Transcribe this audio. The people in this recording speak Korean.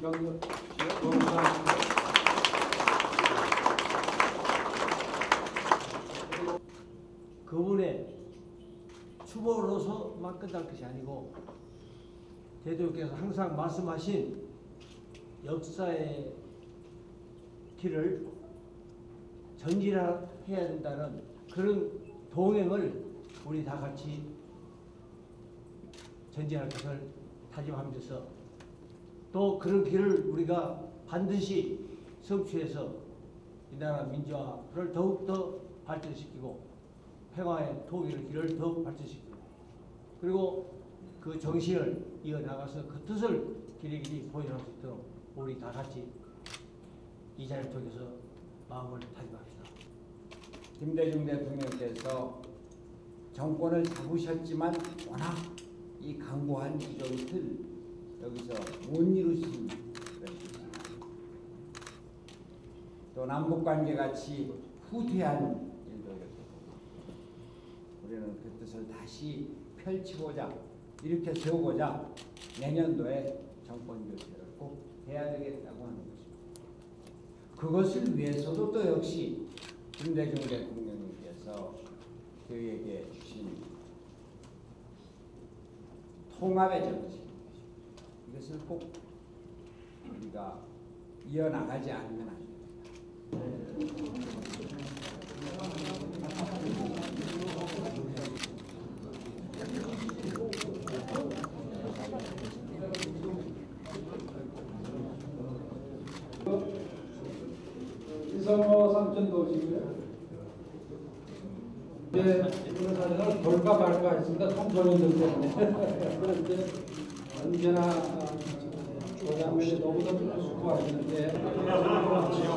강조 그분의 추모로서만 끝날 것이 아니고 대통령께서 항상 말씀하신 역사의 길을 전진해야 된다는 그런 동행을 우리 다 같이 전진할 것을 다짐하면서 또 그런 길을 우리가 반드시 성취해서 이 나라 민주화를 더욱더 발전시키고 평화의 통일의 길을 더욱 발전시키고 그리고 그 정신을 이어나가서 그 뜻을 길이길이 보여줄 수 있도록 우리 다 같이 이 자리를 통해서 마음을 다짐합시다. 김대중 대통령께서 정권을 잡으셨지만 워낙 이 강고한 이것을 여기서 못 이루신 그런 뜻입니다. 또 남북관계 같이 후퇴한 일도 우리는 그 뜻을 다시 펼치고자 이렇게 세우고자 내년도에 정권 교체를 꼭 해야 되겠다고 하는 것입니다. 그것을 위해서도 또 역시 김대중 대통령님께서 저희에게 주신 통합의 정신 이것을 꼭 우리가 이어나가지 않으면 안 됩니다. 이성호 삼천도시고요. 이제 이런 사진을 볼까 말까 했습니다. 통솔인들 때문에. 그런데 언제나 고장면이 너무도 수고하시는데